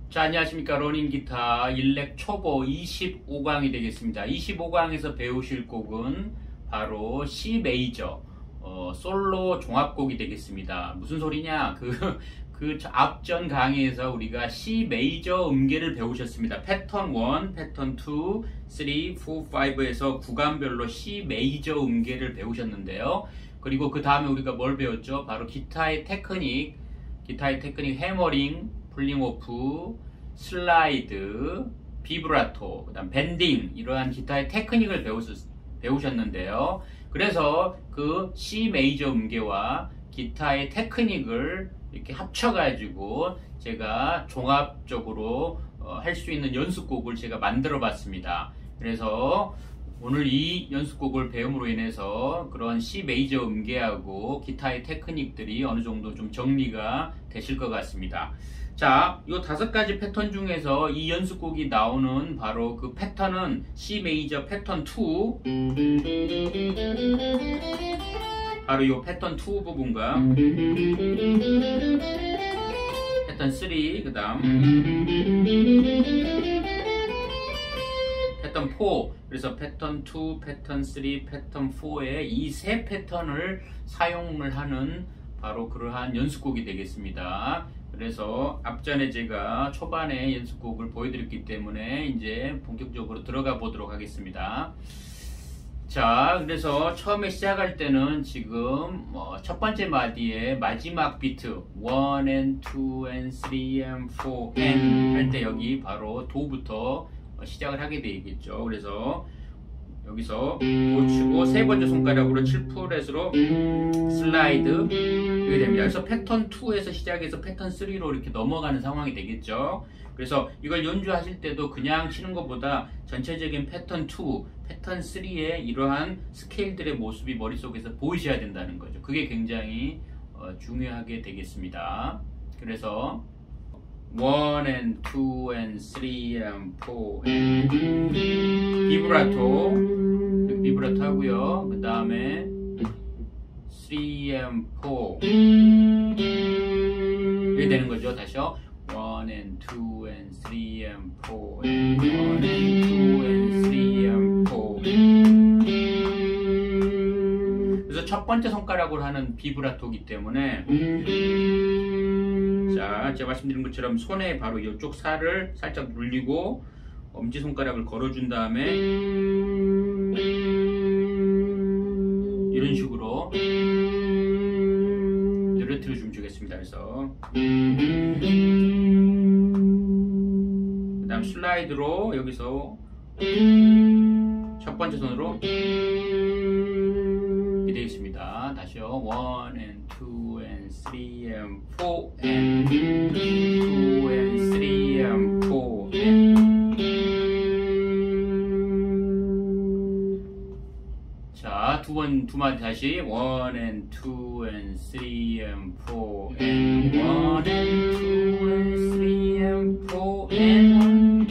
자, 안녕하십니까. 러닝 기타 일렉 초보 25강이 되겠습니다. 25강에서 배우실 곡은 바로 C 메이저 솔로 종합곡이 되겠습니다. 무슨 소리냐? 그 앞전 강의에서 우리가 C 메이저 음계를 배우셨습니다. 패턴 1, 패턴 2, 3, 4, 5에서 구간별로 C 메이저 음계를 배우셨는데요. 그리고 그 다음에 우리가 뭘 배웠죠? 바로 기타의 테크닉 해머링, 풀링 오프, 슬라이드, 비브라토, 그 다음 밴딩, 이러한 기타의 테크닉을 배우셨는데요. 그래서 그 C 메이저 음계와 기타의 테크닉을 이렇게 합쳐가지고 제가 종합적으로 할 수 있는 연습곡을 제가 만들어 봤습니다. 그래서 오늘 이 연습곡을 배움으로 인해서 그런 C 메이저 음계하고 기타의 테크닉들이 어느 정도 좀 정리가 되실 것 같습니다. 자, 이 5가지 패턴 중에서 이 연습곡이 나오는 바로 그 패턴은 C 메이저 패턴 2, 바로 이 패턴 2 부분과 패턴 3, 그 다음 패턴 4, 그래서 패턴 2, 패턴 3, 패턴 4의 이 세 패턴을 사용을 하는 바로 그러한 연습곡이 되겠습니다. 그래서 앞전에 제가 초반에 연습곡을 보여드렸기 때문에 이제 본격적으로 들어가 보도록 하겠습니다. 자, 그래서 처음에 시작할 때는 지금 첫 번째 마디의 마지막 비트 1 and 2 and 3 and 4 and 할 때 여기 바로 도부터 시작을 하게 되겠죠. 그래서 여기서 도 치고 세 번째 손가락으로 7프렛으로 슬라이드 이렇게 됩니다. 그래서 패턴 2에서 시작해서 패턴 3로 이렇게 넘어가는 상황이 되겠죠. 그래서 이걸 연주하실 때도 그냥 치는 것보다 전체적인 패턴 2, 패턴 3의 이러한 스케일들의 모습이 머릿속에서 보이셔야 된다는 거죠. 그게 굉장히 중요하게 되겠습니다. 그래서 1 and 2 and 3 and 4 and 비브라토 하고요. 그 다음에 3 and 4 이렇게 되는 거죠. 다시요. 1 and 2 and 3 and 4 and 1 and 2 and 3 and 4. 그래서 첫 번째 손가락으로 하는 비브라토이기 때문에 자, 제가 말씀드린 것처럼 손에 바로 이쪽 살을 살짝 눌리고 엄지손가락을 걸어준 다음에 이런 식으로 느려뜨려 주면 주겠습니다. 그래서 그 다음 슬라이드로 여기서 첫 번째 손으로 이렇게 되겠습니다. 다시요. 1 and 2 and 3 and 4 and 2 and 3 and 4 and 자, 두 마디 다시 1 and 2 and 3 and 4 and 1 and 2 and 3 and 4 and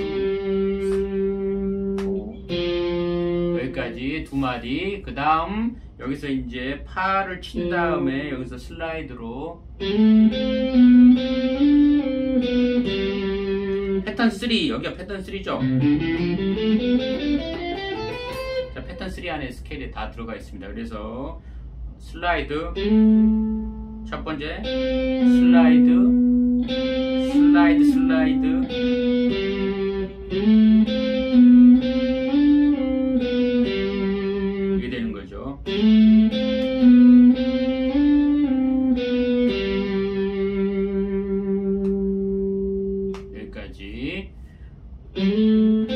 1, 2, 3, 4 여기까지 두 마디. 그 다음 여기서 이제 파를 친 다음에 여기서 슬라이드로 패턴 3, 여기가 패턴 3죠. 자, 패턴 3 안에 스케일에 다 들어가 있습니다. 그래서 슬라이드 첫 번째 슬라이드 이게 되는 거죠. 여기까지. 1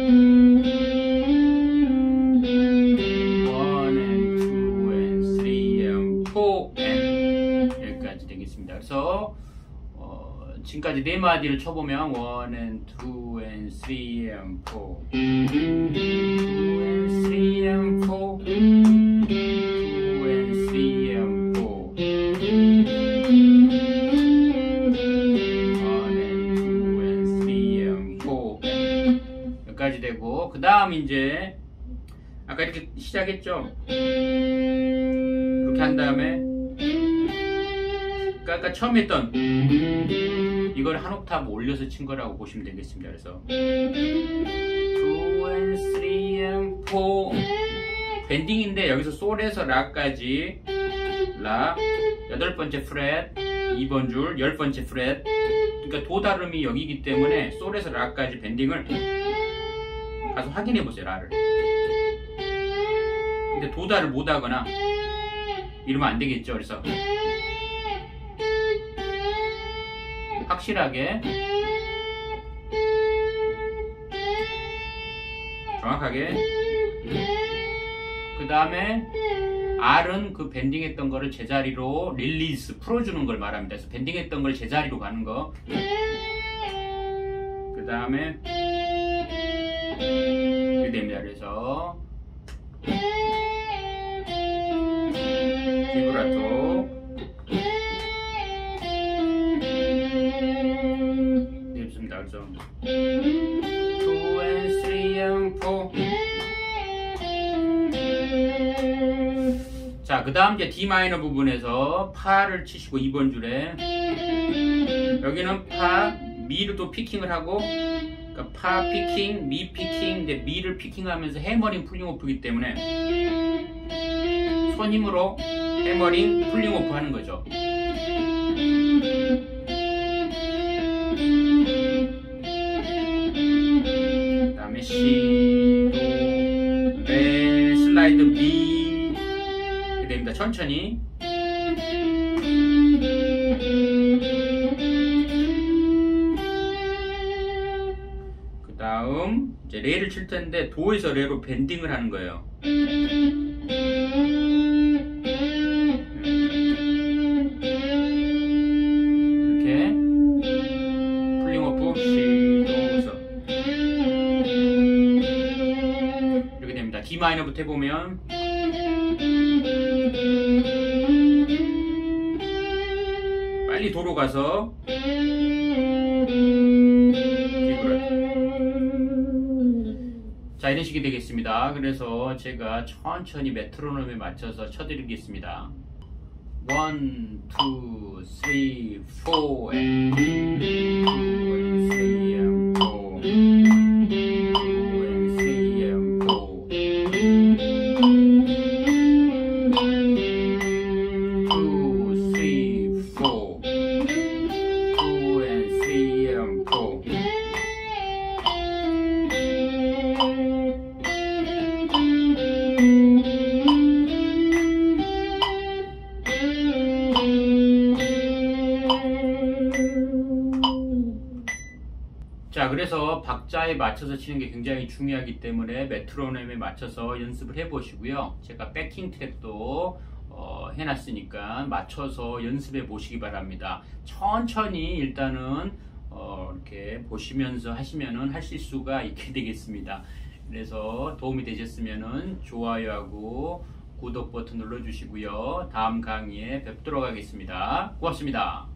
and 2 and 3 and 4 and 여기까지 되겠습니다. 그래서 지금까지 네 마디를 쳐보면 1 and 2 and 3 and 4 2 and 3 and 4 2 and 3 and 4 1 and 2 and 3 and 4 여기까지 되고, 그 다음 이제 아까 이렇게 시작했죠? 이렇게 한 다음에 아까 처음 했던 이걸 한 옥타브 올려서 친 거라고 보시면 되겠습니다. 그래서 2 and 3 and 4 밴딩인데 여기서 솔에서 라까지 라 8번째 프렛 2번 줄 10번째 프렛, 그러니까 도다름이 여기기 때문에 솔에서 라까지 밴딩을 가서 확인해 보세요. 라를. 근데 도다를 못 하거나 이러면 안 되겠죠. 그래서 확실하게 정확하게, 그 다음에 R은 그 밴딩했던 거를 제자리로 릴리스 풀어주는 걸 말합니다. 그래서 밴딩했던 걸 제자리로 가는 거. 그 다음에 이렇게 됩니다. 그래서 비브라토 됩니다. 그래서 2 and 3 and 4. 자, 그 다음 이제 D 마이너 부분에서 파를 치시고 2번 줄에 여기는 파, 미를 또 피킹을 하고, 그러니까 파 피킹, 미 피킹, 이제 미를 피킹하면서 해머링 풀링 오프이기 때문에 손 힘으로 해머링 풀링 오프 하는 거죠. 그 다음에 C, 도, 레, 슬라이드 미 됩니다. 천천히. 그 다음 이제 레를 칠 텐데 도에서 레로 밴딩을 하는 거예요. 이렇게 풀링 오프 시도에서 이렇게 됩니다. D 마이너부터 해보면 빨리 도로 가서 자, 이런 식이 되겠습니다. 그래서 제가 천천히 메트로놈에 맞춰서 쳐드리겠습니다. 1, 2, 3, 4 and 2 and 3 and 4 2 and 3 and 4 자, 그래서 박자에 맞춰서 치는 게 굉장히 중요하기 때문에 메트로놈에 맞춰서 연습을 해 보시고요. 제가 백킹 트랙도 해놨으니까 맞춰서 연습해 보시기 바랍니다. 천천히 일단은 이렇게 보시면서 하시면은 하실 수가 있게 되겠습니다. 그래서 도움이 되셨으면은 좋아요하고 구독 버튼 눌러주시고요. 다음 강의에 뵙도록 하겠습니다. 고맙습니다.